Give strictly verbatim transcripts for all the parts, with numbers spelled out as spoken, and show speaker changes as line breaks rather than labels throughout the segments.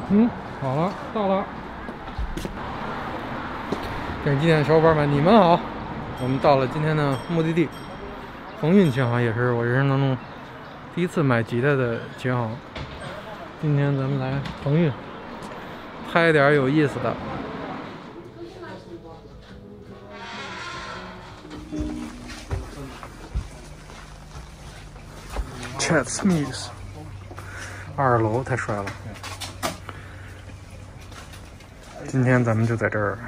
嗯，好了，到了。电影纪念小伙伴们，你们好！我们到了今天的目的地，鸿运琴行，也是我人生当中第一次买吉他的琴行。今天咱们来鸿运，拍点有意思的。Chet Smith， 二楼太帅了。今天咱们就在这儿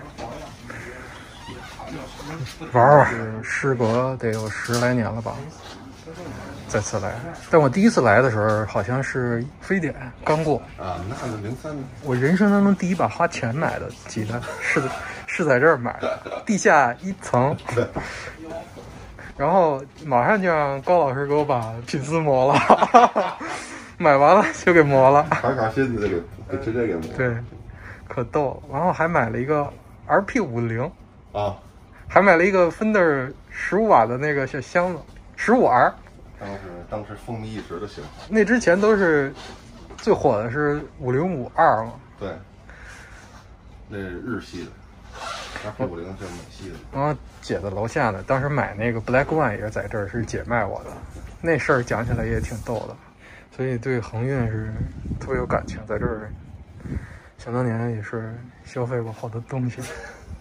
玩玩，时隔得有十来年了吧，再次来。但我第一次来的时候，好像是非典刚过
啊，那是零三年。
我人生当中第一把花钱买的吉他，是是在这儿买的，地下一层。然后马上就让高老师给我把品丝磨了，买完了就给磨了，
卡卡芯子给直接给磨。
对，可逗了。然后还买了一个 R P 五零
啊，
还买了一个 Fender 十五瓦的那个小箱子，十五 R。
当时当时风靡一时的型号。
那之前都是最火的是五零五二嘛。
对，那是日系的。R P 五零是美系的。
然后姐在楼下呢，当时买那个 Black One 也是在这儿，是姐卖我的。那事儿讲起来也挺逗的，所以对鸿运是特别有感情。在这儿，想当年也是消费过好多东西。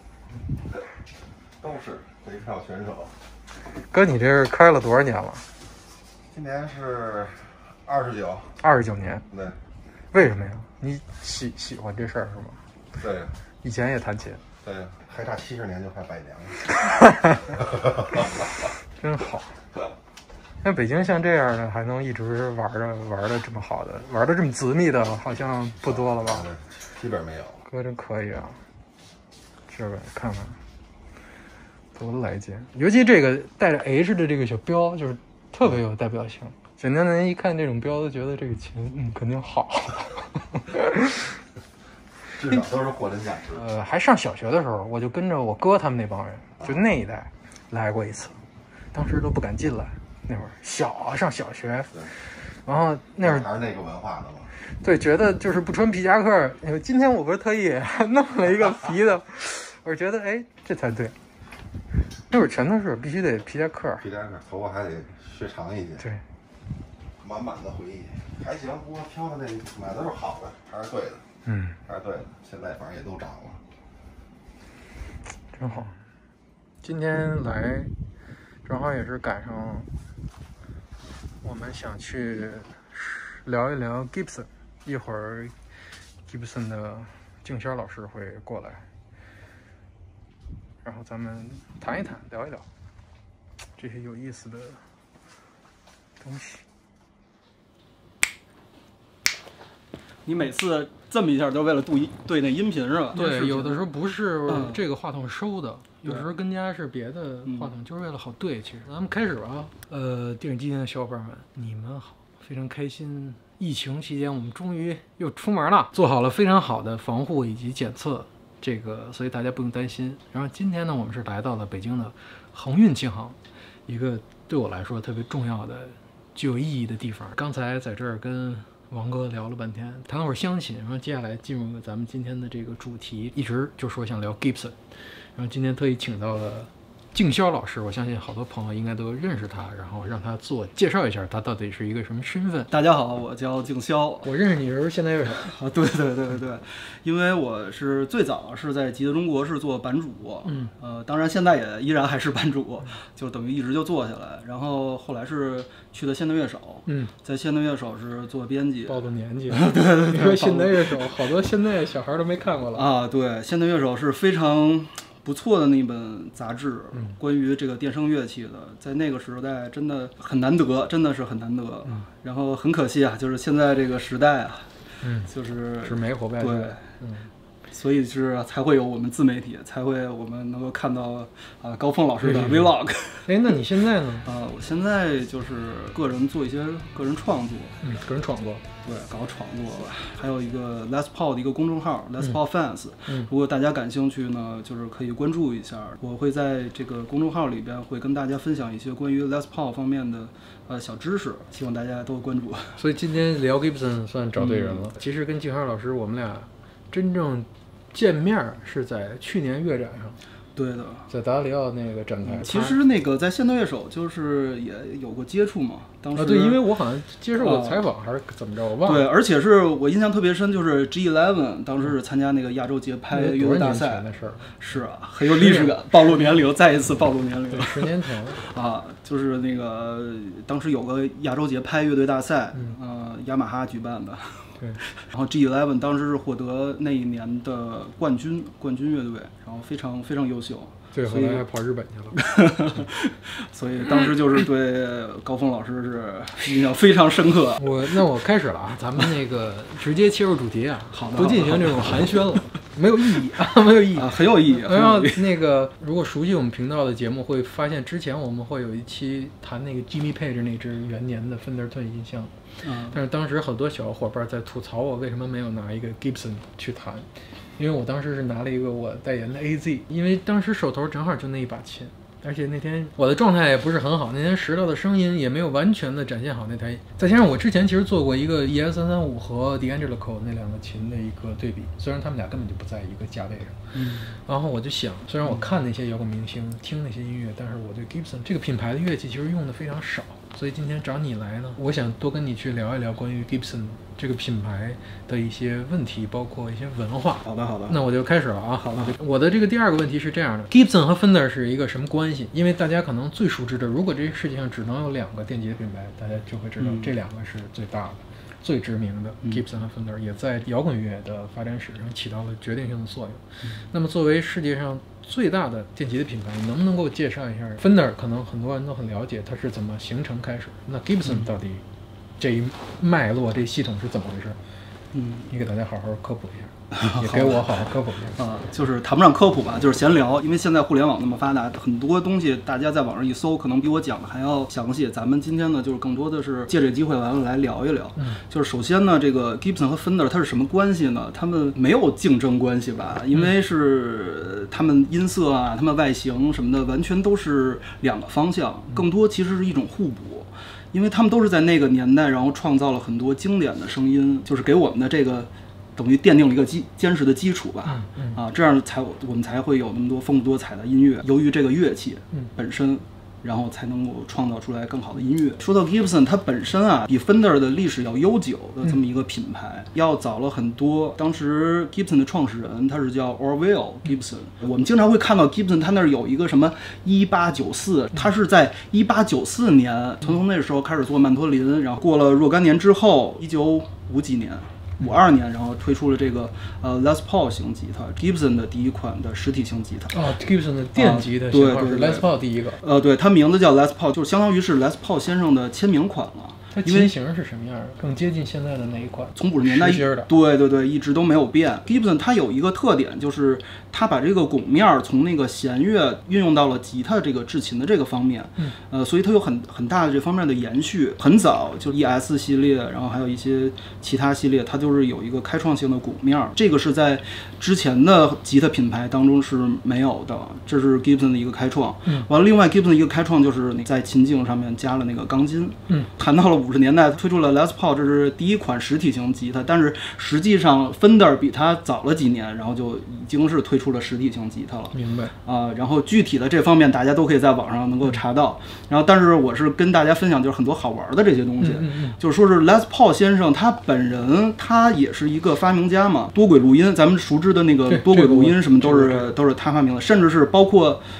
都是飞票选手。
哥，你这是开了多少年了？
今年是二十九。
二十九年。
对。
为什么呀？你喜喜欢这事儿是吗？
对。
以前也弹琴。
对，还差七十年就快百年了。
真好。像北京像这样的还能一直玩着玩的这么好的，玩的这么紧密的，好像不多了吧？
基本没有。
哥真可以啊！是吧？看看，多来劲！尤其这个带着 H 的这个小标，就是特别有代表性。简单的人一看这种标，都觉得这个琴嗯肯定好。
至少都是货真价实。
呃，还上小学的时候，我就跟着我哥他们那帮人，就那一代来过一次，当时都不敢进来。那会儿小啊，上小学，然后那会儿
还是那个文化的嘛。
对，觉得就是不穿皮夹克。今天我不是特意弄了一个皮的，我觉得哎，这才对。那会儿全都是必须得皮夹克，
皮夹克，头发还得削长一些。
对，
满满的回忆，还行。不过挑的那买的都是好的，还是对的。
嗯，
还是对的。现在反正也都涨了，
真好。今天来正好也是赶上，我们想去聊一聊 Gibson， 一会儿 Gibson 的静轩老师会过来，然后咱们谈一谈，聊一聊这些有意思的东西。
你每次这么一下，就为了对对那音频是吧？
对，有的时候不是
嗯
这个话筒收的，有时候跟家是别的话筒，就是为了好对。其实咱们开始吧。呃，电影纪念的小伙伴们，你们好，非常开心。疫情期间，我们终于又出门了，做好了非常好的防护以及检测，这个所以大家不用担心。然后今天呢，我们是来到了北京的鸿运琴行，一个对我来说特别重要的、具有意义的地方。刚才在这儿跟王哥聊了半天，谈了会儿乡琴，然后接下来进入咱们今天的这个主题，一直就说想聊 Gibson， 然后今天特意请到了静轩老师，我相信好多朋友应该都认识他，然后让他自我介绍一下，他到底是一个什么身份。
大家好，我叫静轩，
我认识你的时候现在乐手
啊，对对对对，因为我是最早是在吉他中国是做版主，
嗯，
呃，当然现在也依然还是版主，就等于一直就做下来，然后后来是去的现代乐手，
嗯，
在现代乐手是做编辑，
暴露年纪，
对对对，
你说现代乐手，好多现在小孩都没看过了
啊，对，现代乐手是非常不错的那本杂志，
嗯，
关于这个电声乐器的，在那个时代真的很难得，真的是很难得。
嗯，
然后很可惜啊，就是现在这个时代啊，
嗯，
就是
纸媒活不下去。
对，
嗯，
所以是才会有我们自媒体，才会我们能够看到啊、呃、高峰老师的 vlog。
哎，那你现在呢？
啊、呃，我现在就是个人做一些个人创作，
嗯，个人创作，
对，搞创作，还有一个 Les Paul 的一个公众号 Les Paul Fans，
嗯，
如果大家感兴趣呢，就是可以关注一下。我会在这个公众号里边会跟大家分享一些关于 Les Paul 方面的呃小知识，希望大家多关注。
所以今天聊 Gibson 算找对人了。嗯、其实跟静海老师我们俩真正见面是在去年乐展上。
对的，
在达里奥那个展开、嗯，
其实那个在现代乐手就是也有过接触嘛。当时、
啊、对，因为我好像接受过采访、啊、还是怎么着，我忘了。
对，而且是我印象特别深，就是 G 十一 当时是参加那个亚洲节拍乐队大赛
的事儿。
是啊，很有历史感，暴露年龄，再一次暴露年龄。
十年前
啊，就是那个当时有个亚洲节拍乐队大赛，
嗯，
呃，雅马哈举办的。
对，
然后 G 十一 当时是获得那一年的冠军，冠军乐队，然后非常非常优秀。
对，后来还跑日本去了。
所以当时就是对高峰老师是印象非常深刻。
我那我开始了啊，咱们那个直接切入主题啊，
好的，
不进行这种寒暄了，没有意义啊，没有意义，
啊、很有意义。
然后那个，如果熟悉我们频道的节目，会发现之前我们会有一期谈那个 Jimmy Page 那支元年的芬德尔顿音箱。
嗯，
但是当时很多小伙伴在吐槽我为什么没有拿一个 Gibson 去弹，因为我当时是拿了一个我代言的 A Z， 因为当时手头正好就那一把琴，而且那天我的状态也不是很好，那天拾到的声音也没有完全的展现好那台，再加上我之前其实做过一个 E S 三三五和 D'Angelico 那两个琴的一个对比，虽然他们俩根本就不在一个价位上，
嗯，
然后我就想，虽然我看那些摇滚明星，听那些音乐，但是我对 Gibson 这个品牌的乐器其实用的非常少。所以今天找你来呢，我想多跟你去聊一聊关于 Gibson 这个品牌的一些问题，包括一些文化。
好的，好的。
那我就开始了啊。好的。我的这个第二个问题是这样的 ：Gibson 和 Fender 是一个什么关系？因为大家可能最熟知的，如果这个世界上只能有两个电吉的品牌，大家就会知道这两个是最大的、嗯、最知名的。
嗯、
Gibson 和 Fender 也在摇滚乐的发展史上起到了决定性的作用。嗯、那么作为世界上最大的电吉的品牌，能不能够介绍一下 Fender？ 可能很多人都很了解它是怎么形成开始，那 Gibson 到底这一脉络、这系统是怎么回事？
嗯，
你给大家好好科普一下，也给我好好科普一下
啊、呃。就是谈不上科普吧，就是闲聊，因为现在互联网那么发达，很多东西大家在网上一搜，可能比我讲的还要详细。咱们今天呢，就是更多的是借这个机会完了来聊一聊。
嗯，
就是首先呢，这个 Gibson 和 Fender 它是什么关系呢？他们没有竞争关系吧？因为是他们音色啊，他们外形什么的，完全都是两个方向，更多其实是一种互补。因为他们都是在那个年代，然后创造了很多经典的声音，就是给我们的这个等于奠定了一个基坚实的基础吧。
嗯嗯、
啊，这样才我们才会有那么多丰富多彩的音乐。由于这个乐器本身，
嗯、
然后才能够创造出来更好的音乐。说到 Gibson， 它本身啊，比 Fender 的历史要悠久的这么一个品牌，嗯、要早了很多。当时 Gibson 的创始人他是叫 Orville Gibson，嗯、我们经常会看到 Gibson 他那儿有一个什么一八九四，他是在一八九四年从那时候开始做曼陀林，然后过了若干年之后，一九五几年。五二年，然后推出了这个呃 Les Paul 型吉他 ，Gibson 的第一款的实体型吉他。
哦 ，Gibson 的电吉他型号是 Les Paul 第一个。
呃，对，它名字叫 Les Paul， 就是相当于是 Les Paul 先生的签名款了。
它琴型是什么样的？更接近现在的那一款？
从五十年代，对对对，一直都没有变。Gibson 它有一个特点，就是它把这个拱面从那个弦乐运用到了吉他这个制琴的这个方面。
嗯，
呃，所以它有很很大的这方面的延续。很早就 E S 系列，然后还有一些其他系列，它就是有一个开创性的拱面，这个是在之前的吉他品牌当中是没有的。这是 Gibson 的一个开创。
嗯，
完了，另外 Gibson 的一个开创就是在琴颈上面加了那个钢筋。
嗯，
谈到了五十年代推出了 Les Paul， 这是第一款实体型吉他，但是实际上 Fender 比它早了几年，然后就已经是推出了实体型吉他了。
明白
啊、呃，然后具体的这方面大家都可以在网上能够查到。然后，但是我是跟大家分享就是很多好玩的这些东西，
嗯嗯嗯
就是说是 Les Paul 先生他本人他也是一个发明家嘛，多轨录音，咱们熟知的那个多轨录音什么都是、这个、都是他发明的，甚至是包括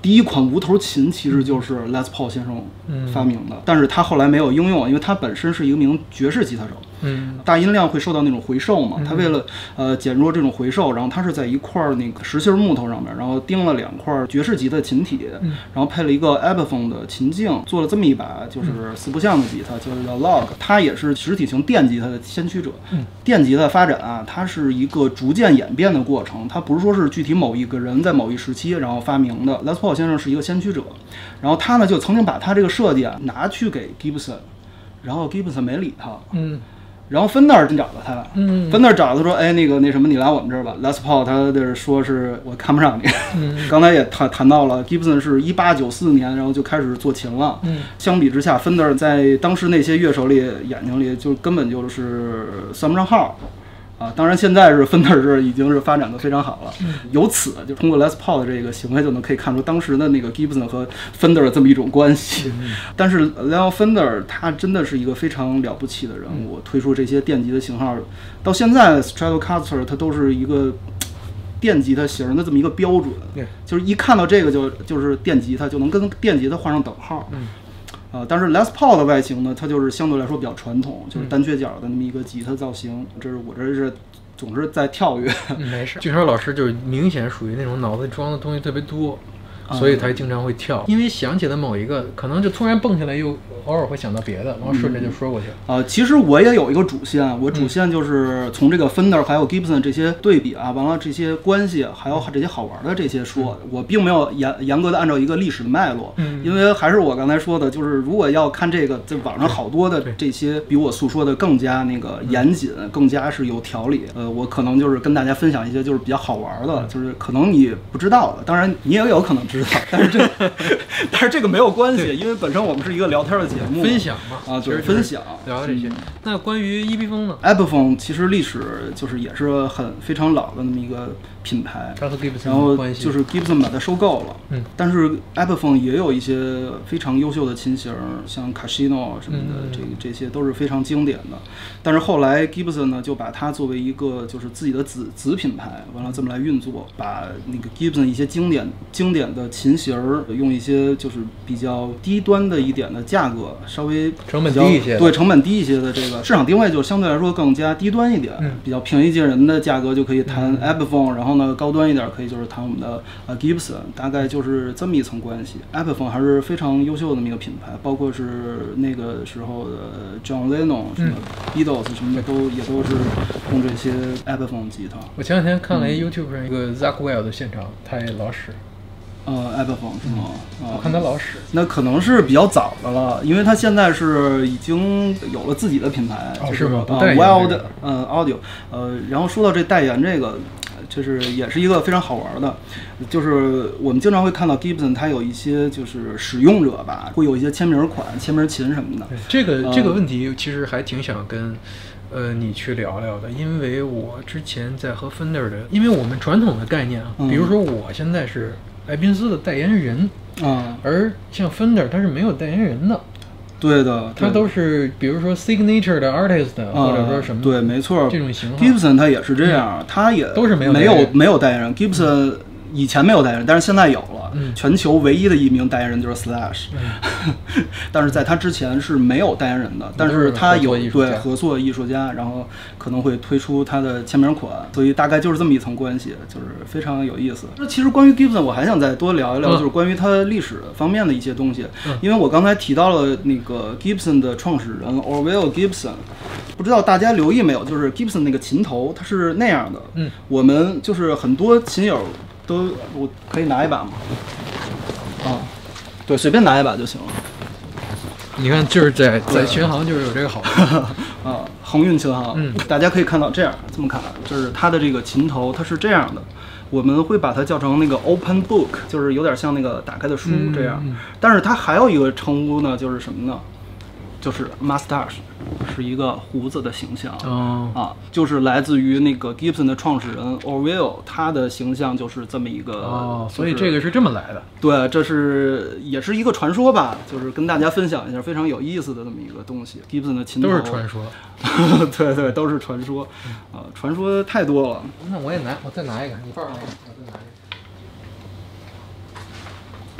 第一款无头琴其实就是 Les Paul 先生发明的，
嗯、
但是他后来没有应用，因为他本身是一名爵士吉他手。
嗯，
大音量会受到那种回授嘛，他为了呃减弱这种回授，然后他是在一块那个实心木头上面，然后钉了两块爵士级的琴体，
嗯、
然后配了一个 Epiphone 的琴颈，做了这么一把就是四不像的吉他，就是叫 Log。它也是实体型电吉他的先驱者。
嗯，
电吉他的发展啊，它是一个逐渐演变的过程，它不是说是具体某一个人在某一时期然后发明的。Les Paul 先生是一个先驱者，然后他呢就曾经把他这个设计啊拿去给 Gibson， 然后 Gibson 没理他。
嗯。
然后芬德尔真找到他，
嗯，
芬德尔找他说，哎，那个那什么，你来我们这儿吧。Les Paul 他的说是我看不上你。
嗯，
刚才也谈谈到了 Gibson 是一八九四年，然后就开始做琴了。
嗯，
相比之下，芬德尔在当时那些乐手里眼睛里就根本就是算不上号。啊，当然现在是芬德尔是已经是发展的非常好了，
嗯、
由此就通过 Les Paul 的这个行为就能可以看出当时的那个 Gibson 和芬德尔这么一种关系。
嗯、
但是 Leo Fender 他真的是一个非常了不起的人物，
嗯、
推出这些电吉的型号，到现在 Stratocaster 它都是一个电吉他型的这么一个标准，
对，
就是一看到这个就就是电吉他就能跟电吉他画上等号。
嗯。
啊、呃，但是 Les Paul 的外形呢，它就是相对来说比较传统，就是单缺角的那么一个吉他造型。这是我这是总是在跳跃。
嗯、没事，俊超老师就是明显属于那种脑子里装的东西特别多，所以他经常会跳，因为想起了某一个，可能就突然蹦起来，又偶尔会想到别的，然后顺着就说过去了。
啊、嗯呃，其实我也有一个主线，我主线就是从这个 Fender 还有 Gibson 这些对比啊，完了这些关系，还有这些好玩的这些说，我并没有严严格的按照一个历史的脉络，
嗯，
因为还是我刚才说的，就是如果要看这个，在网上好多的这些比我诉说的更加那个严谨，更加是有条理。呃，我可能就是跟大家分享一些就是比较好玩的，就是可能你不知道的，当然你也有可能知道，但是这个但是这个没有关系，因为本身我们是一个聊天的节目，
分享嘛，
啊，就是分享
聊这些。嗯、那关于 E P 风呢
？Epiphone 其实历史就是也是很非常老的那么一个品牌，
它和 Gibson
然后就是 Gibson 把它收购了，
嗯，
但是 Epiphone 也有一些非常优秀的琴型，像 Casino 什么的，
嗯、
这这些都是非常经典的。但是后来 Gibson 呢就把它作为一个就是自己的子子品牌，完了这么来运作，把那个 Gibson 一些经典经典的琴型用一些就是比较低端的一点的价格，稍微
成本低一些，
对，成本低一些的这个市场定位就相对来说更加低端一点，
嗯、
比较平易近人的价格就可以谈 Epiphone，、嗯、然后呢高端一点可以就是谈我们的呃 Gibson， 大概就是这么一层关系。Epiphone 还是非常优秀的那么一个品牌，包括是那个时候的 John Lennon 什么 Beatles 什么的都也都是用这些 Epiphone 吉他。
我前两天看了一 YouTube 上一个 Zakk Wylde 的现场，他也老使。
呃 ，Epiphone 是吗？
嗯、我看他老使，
那可能是比较早的了，因为他现在是已经有了自己的品牌，
哦、
就是
吗？
呃 Wild 呃 Audio， 呃，然后说到这代言这个，就是也是一个非常好玩的，就是我们经常会看到 Gibson 它有一些就是使用者吧，会有一些签名款、签名琴什么的。
这个、呃、这个问题其实还挺想跟。呃，你去聊聊的，因为我之前在和 Fender 的，因为我们传统的概念啊，
嗯、
比如说我现在是艾宾斯的代言人，
啊、嗯，
而像 Fender 它是没有代言人的，
对的，
它都是比如说 signature 的 artist、嗯、或者说什么，
对，没错，
这种型号
Gibson 它也是这样，它、嗯、也
都是没有
没有没有代言人 ，Gibson、嗯。以前没有代言人，但是现在有了。
嗯、
全球唯一的一名代言人就是 Slash，、嗯、但是在他之前是没有代言人的。但是他有对合作艺术家，然后可能会推出他的签名款，所以大概就是这么一层关系，就是非常有意思。那其实关于 Gibson， 我还想再多聊一聊，
嗯、
就是关于他历史方面的一些东西。
嗯、
因为我刚才提到了那个 Gibson 的创始人 Orville Gibson， 不知道大家留意没有，就是 Gibson 那个琴头它是那样的。
嗯，
我们就是很多琴友。都我可以拿一把吗？啊，对，随便拿一把就行了。
你看，就是在在巡航就是有这个好处
啊，航运琴行，
嗯，
大家可以看到这样这么看，就是它的这个琴头它是这样的，我们会把它叫成那个 open book， 就是有点像那个打开的书这样。
嗯嗯、
但是它还有一个称呼呢，就是什么呢？就是 mustache， 是一个胡子的形象、
哦、
啊，就是来自于那个 Gibson 的创始人 Orville， 他的形象就是这么一个
哦，
就是、
所以这个是这么来的。
对，这是也是一个传说吧，就是跟大家分享一下非常有意思的这么一个东西。Gibson 的琴头
都是传说，
对对，都是传说，啊，传说太多了。
那我也拿，我再拿一个，你放上，我再拿一个。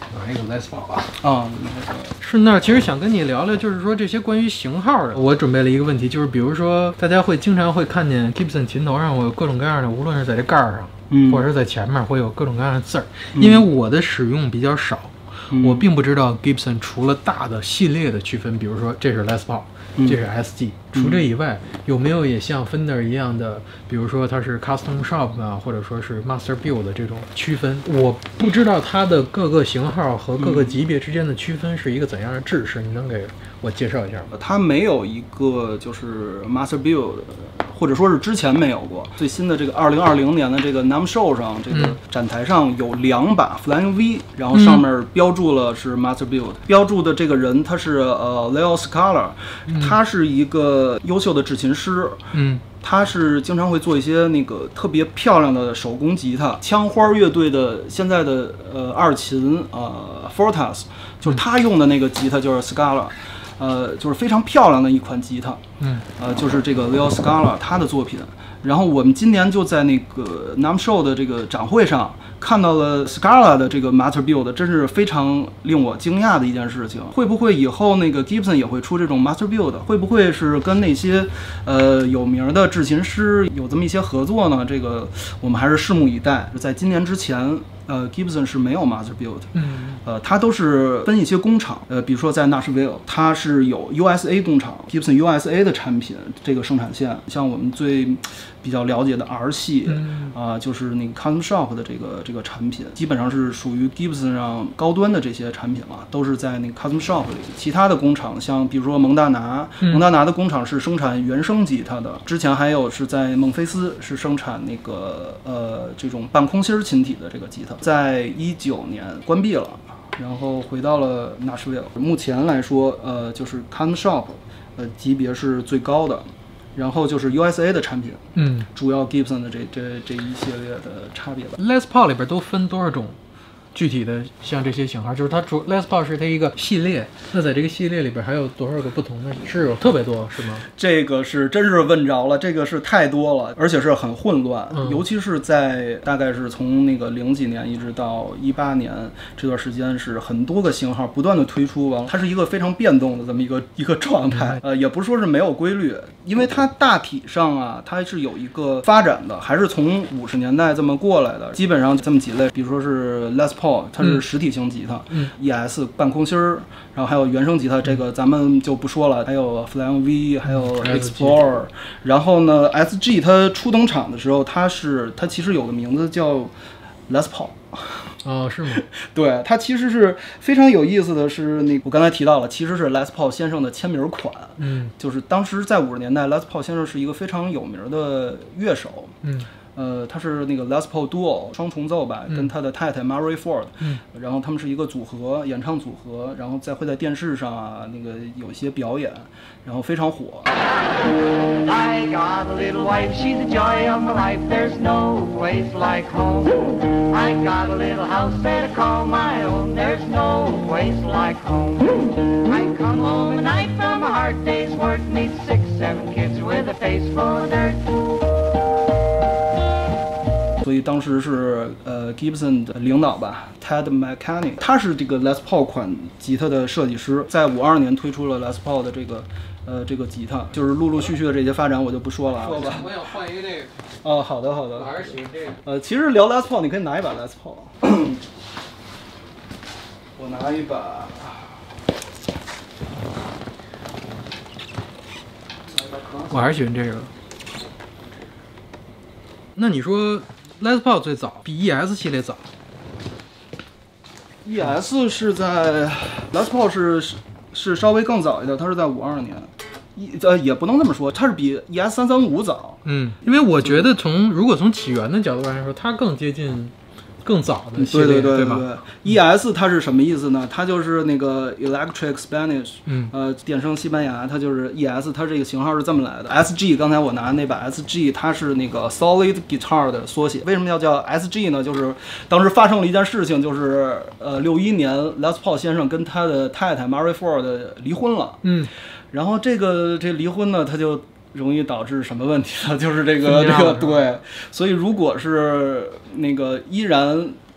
还有 Les Paul 啊。
啊，
顺道其实想跟你聊聊，就是说这些关于型号的，我准备了一个问题，就是比如说大家会经常会看见 Gibson 琴头上会有各种各样的，无论是在这盖儿上，
嗯，
或者是在前面会有各种各样的字儿，因为我的使用比较少。
嗯、
我并不知道 Gibson 除了大的系列的区分，比如说这是 Les Paul，、嗯、这是 S G， 除这以外，有没有也像 Fender 一样的，比如说它是 Custom Shop 啊，或者说是 Master Build 的这种区分？我不知道它的各个型号和各个级别之间的区分是一个怎样的制式，你能给我介绍一下吗？
它没有一个就是 Master Build。或者说是之前没有过，最新的这个二零二零年的这个 NAMM Show 上，这个展台上有两把 Flying V， 然后上面标注了是 Master Build，、嗯、标注的这个人他是呃 Leo Scala，、嗯、他是一个优秀的制琴师，
嗯，
他是经常会做一些那个特别漂亮的手工吉他，枪花乐队的现在的呃二琴呃 Fortas， 就是他用的那个吉他就是 Scala。呃，就是非常漂亮的一款吉他，
嗯，
呃，就是这个 Leo Scala 他的作品。然后我们今年就在那个 NAMM Show 的这个展会上看到了 Scala 的这个 Master Build， 真是非常令我惊讶的一件事情。会不会以后那个 Gibson 也会出这种 Master Build？ 会不会是跟那些呃有名的制琴师有这么一些合作呢？这个我们还是拭目以待。在今年之前。呃 ，Gibson 是没有 Master Build，
嗯，
呃，它都是分一些工厂，呃，比如说在纳什维尔，它是有 U S A 工厂 ，Gibson U S A 的产品这个生产线，像我们最比较了解的 R 系，啊、
嗯
呃，就是那个 Custom Shop 的这个这个产品，基本上是属于 Gibson 上高端的这些产品了，都是在那个 Custom Shop 里。其他的工厂，像比如说蒙大拿，
嗯、
蒙大拿的工厂是生产原声吉他的，之前还有是在孟菲斯是生产那个呃这种半空心琴体的这个吉他。在一九年关闭了，然后回到了纳什维尔。目前来说，呃，就是 Custom Shop， 呃，级别是最高的，然后就是 U S A 的产品，
嗯，
主要 Gibson 的这这这一系列的差别吧。
Les Paul 里边都分多少种？具体的像这些型号，就是它主 Les Paul 是它一个系列，那在这个系列里边还有多少个不同的？是有特别多是吗？
这个是真是问着了，这个是太多了，而且是很混乱，
嗯、
尤其是在大概是从那个零几年一直到一八年这段时间，是很多个型号不断的推出，完了它是一个非常变动的这么一个一个状态，呃，也不是说是没有规律，因为它大体上啊，它是有一个发展的，还是从五十年代这么过来的，基本上这么几类，比如说是 Les Paul。它是实体型吉他，
嗯
，E S 半空心儿，然后还有原声吉他，这个咱们就不说了，还有 Flying V， 还有 Explorer， 然后呢 S G 它初登场的时候，它是它其实有个名字叫 Les Paul。
哦，是吗？
对，它其实是非常有意思的是，那我刚才提到了，其实是 Les Paul 先生的签名款。
嗯，
就是当时在五十年代 Les Paul 先生是一个非常有名的乐手。
嗯。
呃，他是那个 Les Paul Duo 双重奏吧，
嗯、
跟他的太太 Mary Ford，
嗯，
然后他们是一个组合，演唱组合，然后再会在电视上啊，那个有一些表演，然后非常火。
I got a little wife, she's the joy of my life. There's no place like home. I got a little house that I call my own. There's no place like home. I come home at night from a hard day's work, meet six, seven kids with a face full of dirt.
所以当时是呃 Gibson 的领导吧 Ted McCanny， 他是这个 Les Paul 款吉他的设计师，在五二年推出了 Les Paul 的这个呃这个吉他，就是陆陆续续的这些发展我就不说了。
说吧，我想换一个这个。
哦，好的好的。
我还是喜欢这个。
呃，其实聊 Les Paul， 你可以拿一把 Les Paul。我拿一把。
我还是喜欢这个。那你说 Les Paul 最早比 E S 系列早
？E S 是在 Les Paul 是是是稍微更早一点，它是在五二年。一呃也不能这么说，它是比 E S 三三五早。
嗯，因为我觉得从如果从起源的角度上来说，它更接近。更早的系列，
对对对
对吧？
对 E S 它是什么意思呢？它就是那个 Electric Spanish，
嗯，
呃，电声西班牙，它就是 E S， 它这个型号是这么来的。S G 刚才我拿的那把 S G， 它是那个 Solid Guitar 的缩写。为什么要叫 S G 呢？就是当时发生了一件事情，就是呃，六一年 Les Paul 先生跟他的太太 Mary Ford 离婚了，
嗯，
然后这个这离婚呢，他就。容易导致什么问题呢？就是这个这个对，所以如果是那个依然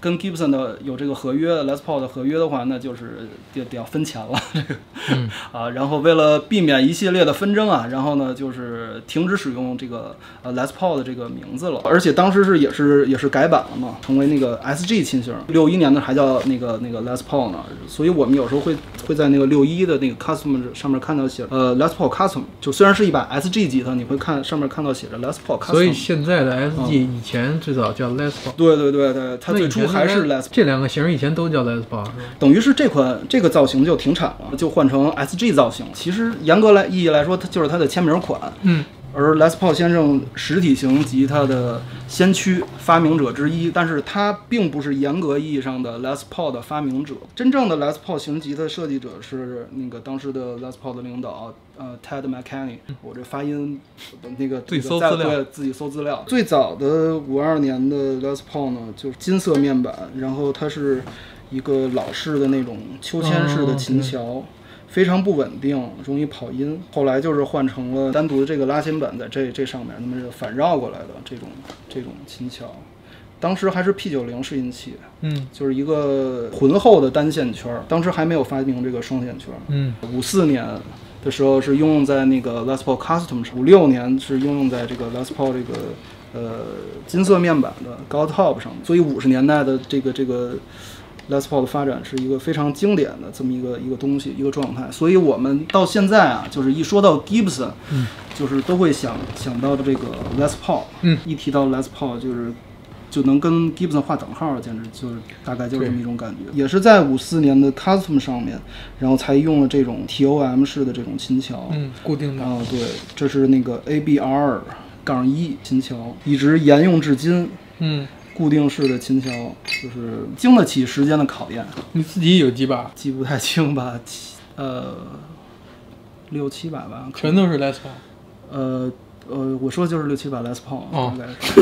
跟 Gibson 的有这个合约 Les Paul 的合约的话，那就是得得要分钱了，这个、
嗯、
啊，然后为了避免一系列的纷争啊，然后呢就是停止使用这个呃 Les Paul 的这个名字了，而且当时是也是也是改版了嘛，成为那个 S G 琴型，六一年的还叫那个那个 Les Paul 呢，所以我们有时候会会在那个六一的那个 Custom 上面看到写呃 Les Paul Custom， 就虽然是一把 S G 吉他，你会看上面看到写着 Les Paul Custom，
所以现在的 S G 以前最早叫 Les Paul，、嗯、
对对对对，它最初还是 Les Paul，
这两个型以前都叫 Les Paul，
等于是这款这个造型就停产了，就换成 S G 造型。其实严格来意义来说，它就是它的签名款。
嗯。
而 Les Paul 先生实体型吉他的先驱发明者之一，但是他并不是严格意义上的 Les Paul 的发明者。真正的 Les Paul 型吉他设计者是那个当时的 Les Paul 的领导，呃 Ted McCanney。我这发音那个
自己搜资料，
对，自己搜资料。最早的五二年的 Les Paul 呢，就是金色面板，然后它是一个老式的那种秋千式的琴桥。哦，非常不稳定，容易跑音。后来就是换成了单独的这个拉琴板在这这上面，那么是反绕过来的这种这种琴桥。当时还是 P 九十 试音器，
嗯，
就是一个浑厚的单线圈，当时还没有发明这个双线圈。嗯，五四年的时候是应用在那个 Les Paul Custom 上，五六年是应用在这个 Les Paul 这个呃金色面板的高 top 上，所以五十年代的这个这个。Les Paul 的发展是一个非常经典的这么一个一个东西，一个状态。所以我们到现在啊，就是一说到 Gibson， 嗯，就是都会想想到这个 Les Paul， 嗯，一提到 Les Paul 就是就能跟 Gibson 划等号，简直就是大概就是这么一种感觉。也是在五四年的 Custom 上面，然后才用了这种 T O M 式的这种琴桥，
嗯，固定的。
啊，对，这是那个 A B R 杠一琴桥，一直沿用至今，嗯。固定式的琴桥就是经得起时间的考验。
你自己有几把？
记不太清吧，呃，六七把吧。
全都是 Les Paul。
呃呃，我说就是六七把 Les Paul。
哦。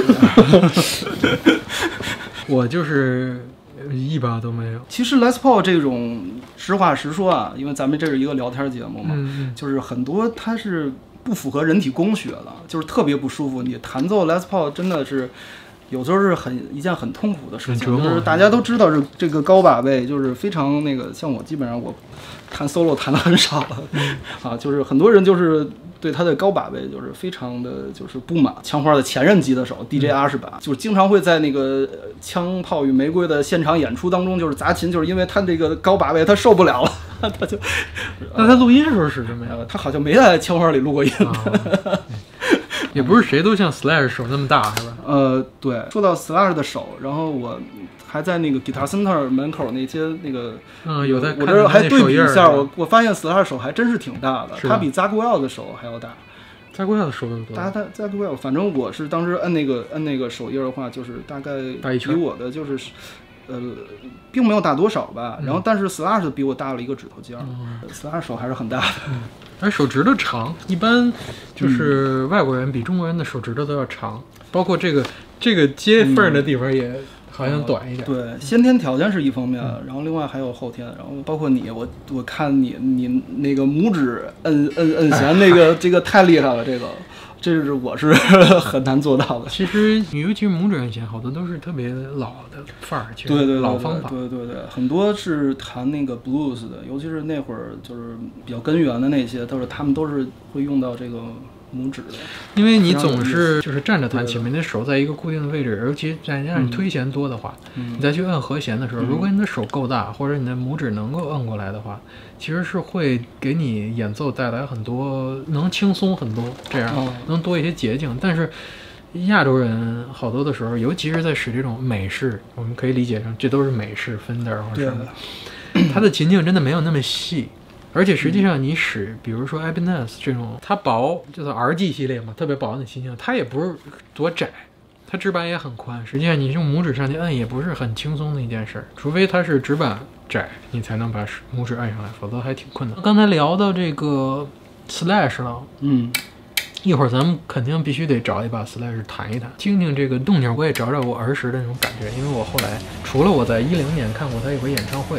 我就是一把都没有。
其实 Les Paul 这种，实话实说啊，因为咱们这是一个聊天节目嘛，嗯、就是很多它是不符合人体工学的，就是特别不舒服。你弹奏 Les Paul 真的是。有时候是很一件很痛苦的事情，就是大家都知道，这这个高把位就是非常那个，像我基本上我弹 solo 弹的很少了，啊，就是很多人就是对他的高把位就是非常的就是不满。枪花的前任吉他手 D J 阿什巴，就是经常会在那个枪炮与玫瑰的现场演出当中就是砸琴，就是因为他这个高把位他受不了了，他就
那他录音的时候使什么呀？
他好像没在枪花里录过音。
哦也不是谁都像 Slash 手那么大，是吧？
呃，对。说到 Slash 的手，然后我还在那个 Guitar Center 门口那些那个，
嗯，有在看。
我这还对比一下，我我发现 Slash 手还真是挺大的，他比 Zaguel 的手还要大。
Zaguel 的手多多？
大他 Zaguel， 反正我是当时摁那个摁那个手印的话，就是大概比我的就是。呃，并没有大多少吧，然后但是 Slash 比我大了一个指头尖儿、嗯、，Slash 手还是很大的，
嗯，而手指头长，一般就是外国人比中国人的手指头都要长，嗯、包括这个这个接缝的地方也好像短一点。
嗯、对，先天条件是一方面，嗯、然后另外还有后天，然后包括你，我我看你你那个拇指摁摁摁弦那个这个太厉害了，这个。这是我是很难做到的。
其实，尤其是拇指按弦，好多都是特别老的范儿，
对对对，
老方法。
对对对，很多是弹那个 blues 的，尤其是那会儿就是比较根源的那些，都是他们都是会用到这个拇指的。
因为你总是就是站着弹琴，你的手在一个固定的位置，尤其再加上你推弦多的话，嗯、你再去摁和弦的时候，嗯、如果你的手够大，或者你的拇指能够摁过来的话。其实是会给你演奏带来很多，能轻松很多，这样、哦、能多一些捷径。但是亚洲人好多的时候，尤其是在使这种美式，我们可以理解成这都是美式 Fender 或者什么的，它的琴颈真的没有那么细。而且实际上你使，比如说 Ibanez 这种，它薄，就是 R G 系列嘛，特别薄的琴颈，它也不是多窄。它指板也很宽，实际上你用拇指上去摁也不是很轻松的一件事，除非它是指板窄，你才能把拇指按上来，否则还挺困难。刚才聊到这个 Slash 了，嗯，一会儿咱们肯定必须得找一把 Slash 弹一弹，听听这个动静，我也找找我儿时的那种感觉，因为我后来除了我在一零年看过他一回演唱会，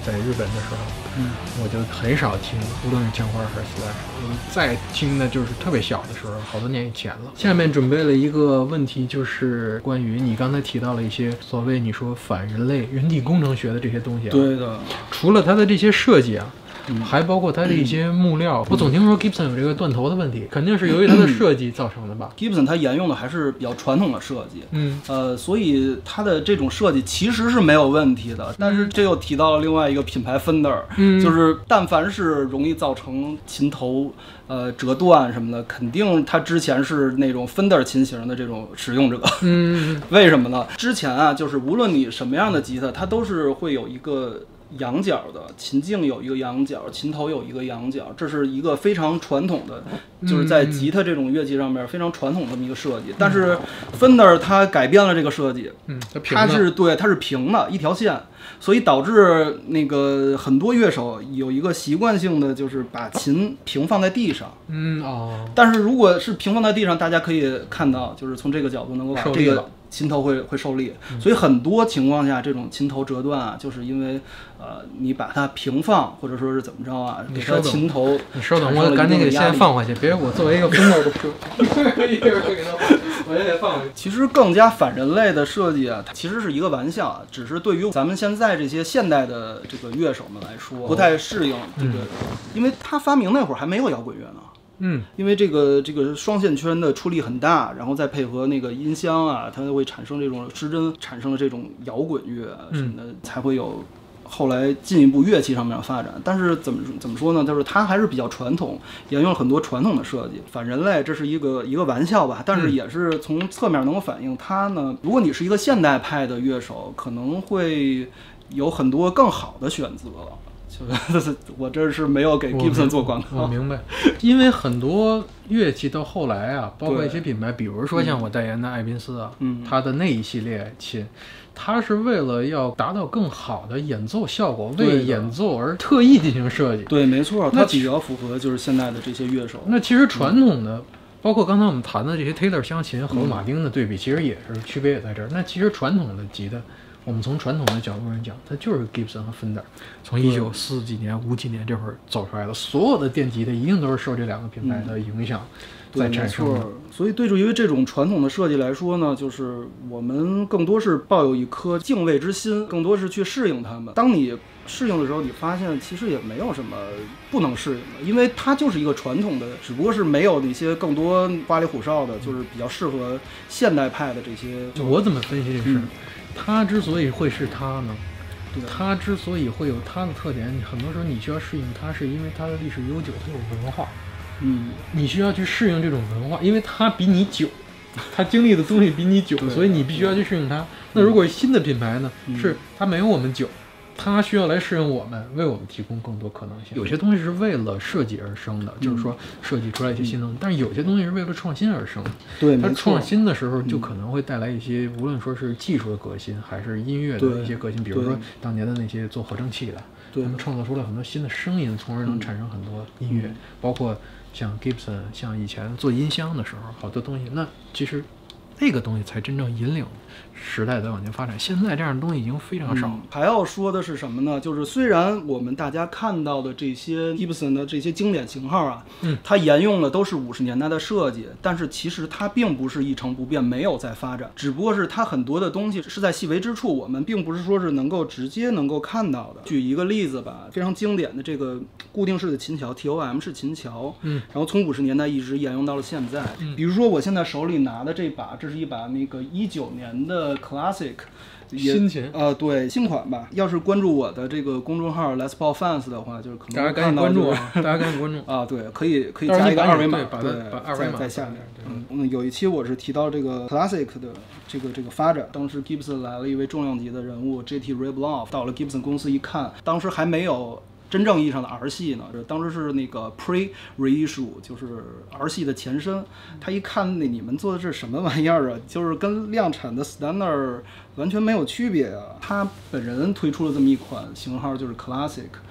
在日本的时候，
嗯，
我就很少听，无论是枪花还是 Slash，我再听的就是特别小的时候，好多年以前了。下面准备了一个问题，就是关于你刚才提到了一些所谓你说反人类、人体工程学的这些东西啊。
对的，
除了它的这些设计啊。
嗯、
还包括它的一些木料，嗯、我总听说 Gibson 有这个断头的问题，肯定是由于它的设计造成的吧、
嗯、？Gibson 它沿用的还是比较传统的设计，
嗯，
呃，所以它的这种设计其实是没有问题的。但是这又提到了另外一个品牌 Fender，嗯，就是但凡是容易造成琴头呃折断什么的，肯定它之前是那种 Fender 琴型的这种使用者，
嗯，
为什么呢？之前啊，就是无论你什么样的吉他，它都是会有一个仰角的，琴颈有一个仰角，琴头有一个仰角，这是一个非常传统的，就是在吉他这种乐器上面非常传统的这么一个设计。但是 Fender 它改变了这个设计，
嗯，
它是对，它是平的一条线，所以导致那个很多乐手有一个习惯性的就是把琴平放在地上，
嗯哦。
但是如果是平放在地上，大家可以看到，就是从这个角度能够把这个琴头会会受力，所以很多情况下这种琴头折断啊，就是因为呃你把它平放或者说是怎么着啊，给它琴头
你稍等，我赶紧给先放回去，别我作为一个风格的说，我也得放回去。
其实更加反人类的设计啊，它其实是一个玩笑，只是对于咱们现在这些现代的这个乐手们来说不太适应这个，嗯、因为他发明那会儿还没有摇滚乐呢。
嗯，
因为这个这个双线圈的出力很大，然后再配合那个音箱啊，它会产生这种失真，产生了这种摇滚乐什么的，嗯、才会有后来进一步乐器上面的发展。但是怎么怎么说呢？就是它还是比较传统，沿用了很多传统的设计。反人类这是一个一个玩笑吧，但是也是从侧面能够反映它呢。如果你是一个现代派的乐手，可能会有很多更好的选择。就是我这是没有给 Gibson 做广告，
我明白。因为很多乐器到后来啊，包括一些品牌，比如说像我代言的艾宾斯啊，嗯，它的那一系列琴，它是为了要达到更好的演奏效果，为演奏而特意进行设计。
对，没错，它比较符合就是现在的这些乐手。
那其实传统的。嗯包括刚才我们谈的这些 Taylor 箱琴和马丁的对比，其实也是区别也在这儿。那其实传统的吉他，我们从传统的角度上讲，它就是 Gibson 和 Fender， 从一九四几年、五几年这会儿走出来的，所有的电吉他一定都是受这两个品牌的影响在产生的。
嗯、所以对于这种传统的设计来说呢，就是我们更多是抱有一颗敬畏之心，更多是去适应它们。当你适应的时候，你发现其实也没有什么不能适应的，因为它就是一个传统的，只不过是没有那些更多花里胡哨的，就是比较适合现代派的这些。
就我怎么分析这个事儿？嗯、它之所以会是它呢，它之所以会有它的特点，很多时候你需要适应它，是因为它的历史悠久，它有文化。
嗯，
你需要去适应这种文化，因为它比你久，它经历的东西比你久，所以你必须要去适应它。那如果新的品牌呢，
嗯、
是它没有我们久。它需要来适应我们，为我们提供更多可能性。有些东西是为了设计而生的，嗯、就是说设计出来一些新东西，嗯、但是有些东西是为了创新而生的。
对，
它创新的时候就可能会带来一些，嗯、无论说是技术的革新，还是音乐的一些革新。比如说当年的那些做合成器的，他们创造出了很多新的声音，从而能产生很多音乐。嗯、包括像 Gibson， 像以前做音箱的时候，好多东西，那其实那个东西才真正引领时代在往前发展，现在这样的东西已经非常少了。
嗯、还要说的是什么呢？就是虽然我们大家看到的这些 Gibson 的这些经典型号啊，
嗯，
它沿用的都是五十年代的设计，但是其实它并不是一成不变，没有在发展，只不过是它很多的东西是在细微之处，我们并不是说是能够直接能够看到的。举一个例子吧，非常经典的这个固定式的琴桥 T O M 式琴桥，
嗯，
然后从五十年代一直沿用到了现在。
嗯，
比如说我现在手里拿的这把，这是一把那个一九年的 Classic。
新琴
呃，对，新款吧。要是关注我的这个公众号 Les Paul Fans 的话，就是可能
大家赶紧关注啊，大家赶紧关注
啊，对，可以可以加一个二维码，
对，把二维码
在下面。嗯嗯，有一期我是提到这个 Classic 的这个这个发展，当时 Gibson 来了一位重量级的人物 J T Rebloff， 到了 Gibson 公司一看，当时还没有真正意义上的 R 系呢，当时是那个 Pre Reissue， 就是 R 系的前身。他一看那你们做的是什么玩意儿啊？就是跟量产的 Standard 完全没有区别啊。他本人推出了这么一款型号，就是 Classic。
嗯，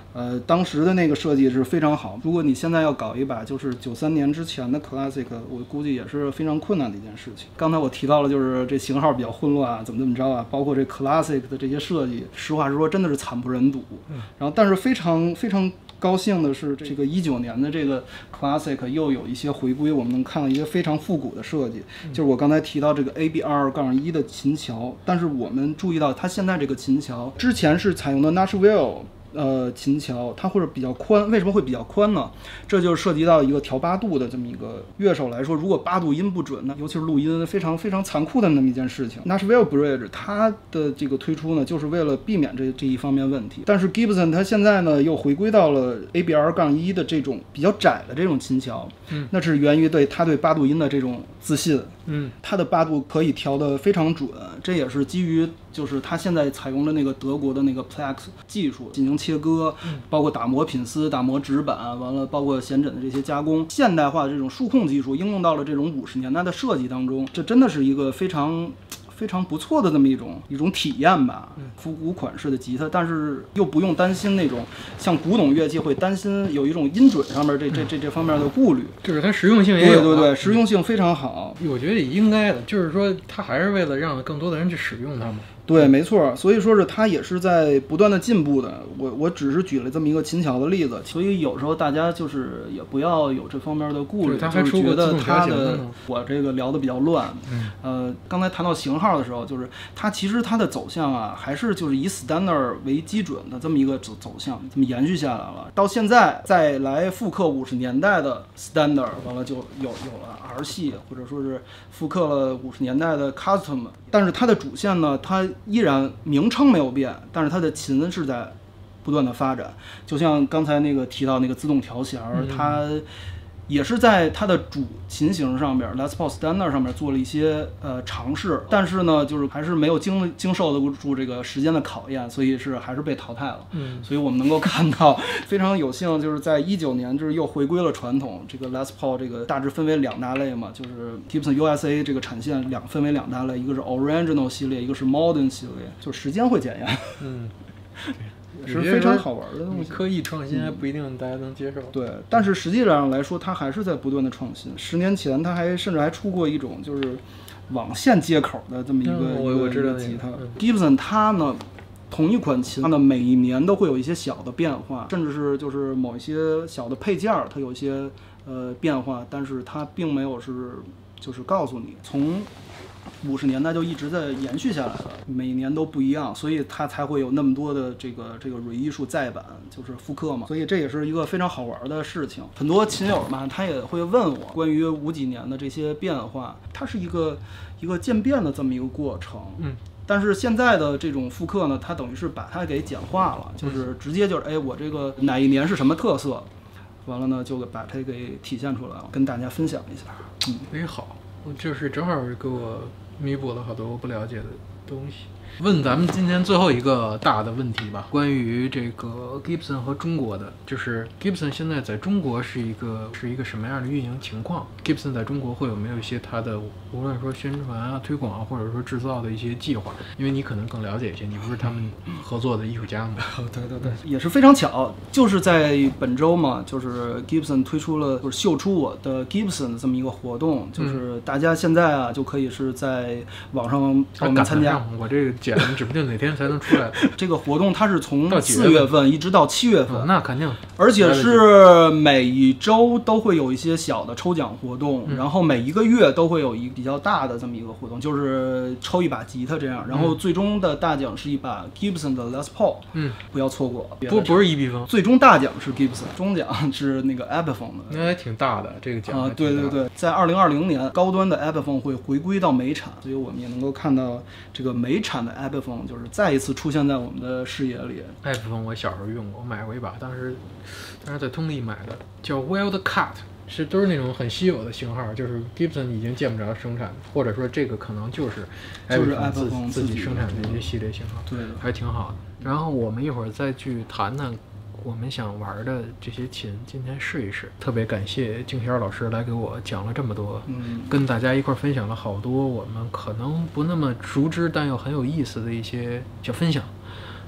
呃，当时的那个设计是非常好。如果你现在要搞一把就是九三年之前的 Classic， 我估计也是非常困难的一件事情。刚才我提到了，就是这型号比较混乱啊，怎么怎么着啊，包括这 Classic 的这些设计，实话实说，真的是惨不忍睹。然后，但是非常非常高兴的是，这个一九年的这个 Classic 又有一些回归，我们能看到一些非常复古的设计。就是我刚才提到这个 A B R 杠一的琴桥，但是我们注意到它现在这个琴桥之前是采用的 Nashville。呃，琴桥它或者比较宽，为什么会比较宽呢？这就是涉及到一个调八度的这么一个乐手来说，如果八度音不准呢，尤其是录音非常非常残酷的那么一件事情。Nashville Bridge 它的这个推出呢，就是为了避免这这一方面问题。但是 Gibson 它现在呢又回归到了 A B R 杠一的这种比较窄的这种琴桥，嗯，那是源于对它对八度音的这种自信，嗯，它的八度可以调得非常准，这也是基于就是它现在采用的那个德国的那个 Plex 技术进行切割，包括打磨品丝、打磨纸板，完了包括弦枕的这些加工，现代化的这种数控技术应用到了这种五十年代的设计当中，这真的是一个非常非常不错的这么一种一种体验吧。复古款式的吉他，但是又不用担心那种像古董乐器会担心有一种音准上面这这这这方面的顾虑，
就是它实用性也有、啊，
对对对，实用性非常好。
我觉得也应该的，就是说它还是为了让更多的人去使用它嘛。
对，没错，所以说是它也是在不断的进步的。我我只是举了这么一个琴桥的例子，所以有时候大家就是也不要有这方面的顾虑，就是觉得它的我这个聊的比较乱。嗯，呃，刚才谈到型号的时候，就是它其实它的走向啊，还是就是以 standard 为基准的这么一个走走向，这么延续下来了。到现在再来复刻五十年代的 standard， 完了就有有了 R 系，或者说是复刻了五十年代的 custom， 但是它的主线呢，它依然名称没有变，但是它的琴是在不断的发展。就像刚才那个提到那个自动调弦，嗯、它也是在它的主琴型上面 Les Paul Standard 上面做了一些呃尝试，但是呢，就是还是没有经经受得住这个时间的考验，所以是还是被淘汰了。嗯，所以我们能够看到非常有幸，就是在一九年就是又回归了传统。这个 Les Paul 这个大致分为两大类嘛，就是 Gibson U S A 这个产线两分为两大类，一个是 Original 系列，一个是 Modern 系列，就时间会检验。嗯。是非常好玩的东西，
刻意创新还不一定大家能接受。
嗯、对，但是实际上来说，它还是在不断的创新。十年前，它还甚至还出过一种就是网线接口的这么一个、
嗯、我我知道
吉他。
嗯、
Gibson 它呢，同一款琴，它呢每一年都会有一些小的变化，甚至是就是某一些小的配件它有一些呃变化，但是它并没有是就是告诉你从。五十年代就一直在延续下来了，每年都不一样，所以它才会有那么多的这个这个 reissue 再版，就是复刻嘛。所以这也是一个非常好玩的事情。很多琴友嘛，他也会问我关于五几年的这些变化，它是一个一个渐变的这么一个过程。嗯。但是现在的这种复刻呢，它等于是把它给简化了，就是直接就是哎，我这个哪一年是什么特色，完了呢就把它给体现出来了，跟大家分享一下。
嗯，哎好。就是正好给我弥补了好多我不了解的东西。问咱们今天最后一个大的问题吧，关于这个 Gibson 和中国的，就是 Gibson 现在在中国是一个是一个什么样的运营情况 ？Gibson 在中国会有没有一些它的无论说宣传啊、推广啊，或者说制造的一些计划？因为你可能更了解一些，你不是他们合作的艺术家嘛？
对对对，也是非常巧，就是在本周嘛，就是 Gibson 推出了就是秀出我的 Gibson 的这么一个活动，就是大家现在啊就可以是在网上报名参加。
我这个剪指不定哪天才能出来。
这个活动它是从四月份一直到七月份、
哦，那肯定，
而且是每一周都会有一些小的抽奖活动，嗯、然后每一个月都会有一比较大的这么一个活动，就是抽一把吉他这样，然后最终的大奖是一把 Gibson 的 Les Paul， 嗯，不要错过。
不不是一比风，
最终大奖是 Gibson， 中奖是那个 Epiphone 的，
那还挺大的这个奖
啊，对对对，在二零二零年高端的 Epiphone 会回归到美产，所以我们也能够看到这个美产的 Epiphone 就是再一次出现在我们的视野里。
Epiphone 我小时候用过，我买过一把，当时当时在通力买的，叫 Wildcat， 是都是那种很稀有的型号，就是 Gibson 已经见不着生产的，或者说这个可能就是
Epiphone
自,
自,
自己生产的一些系列型号，
对，
还挺好的。然后我们一会儿再去谈谈我们想玩的这些琴，今天试一试。特别感谢静轩老师来给我讲了这么多，嗯，跟大家一块分享了好多我们可能不那么熟知但又很有意思的一些小分享。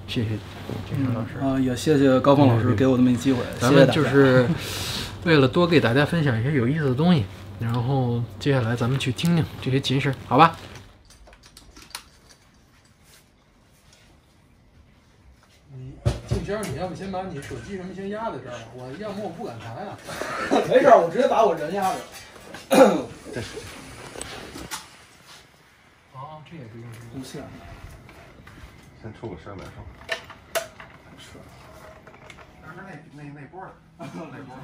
谢谢金山老师
啊、呃，也谢谢高峰老师给我这么一机会，
咱们就是为了多给大家分享一些有意思的东西，然后接下来咱们去听听这些琴声，好吧？你静轩，你要不先把你手机什么先压在这儿，我要么我不敢弹啊。
没事，我直接把我人压着。
这是。
哦，这也是一个
无线的。
先出个声再说。
是。
那是那那那波的，那波。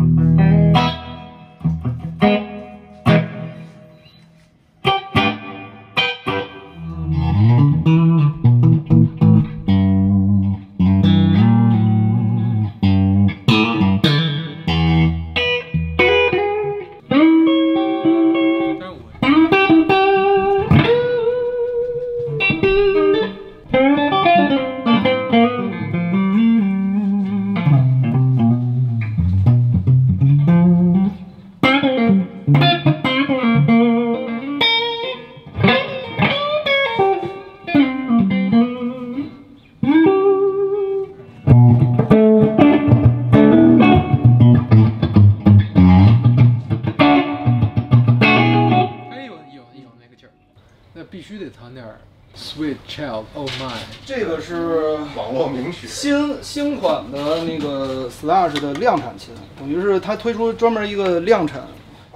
Sweet Child Oh My，
这个是
网络名曲，
新新款的那个 Slash 的量产琴，等于是它推出专门一个量产。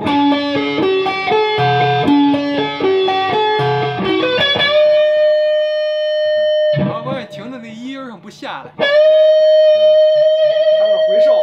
好，关键停在那一音上不下来。
它是回授。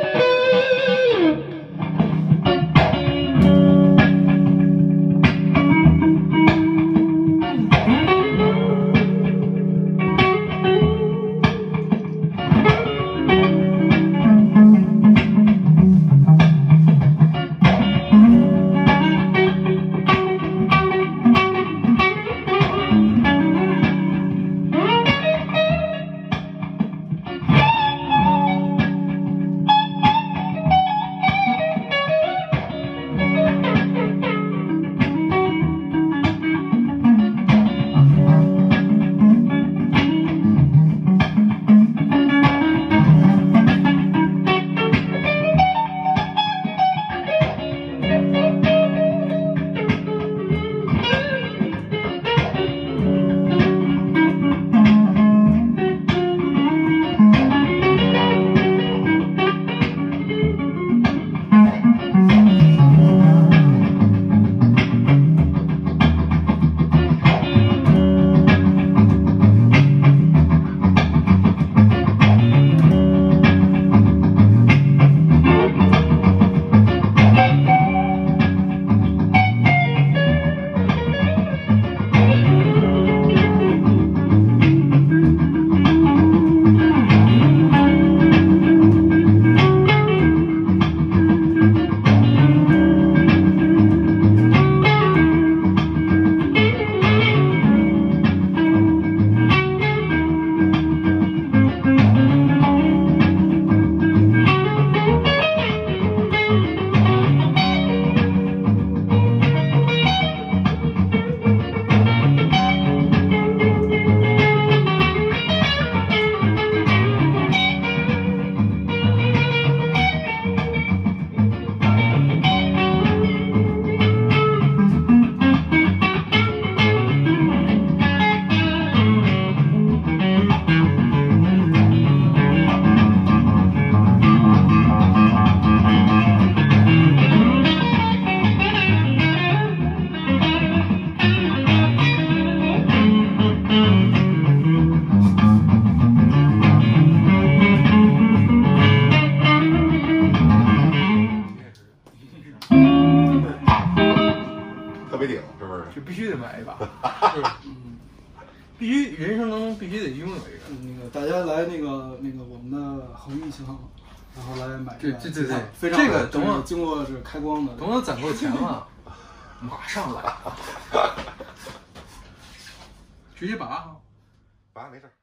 必须人生当中必须得拥有一个。
那个大家来那个那个我们的恒裕行，然后来买
这这这这
非常
这个等我
经过这开光的，
等我攒够钱了，马上来，直接拔，
拔没事。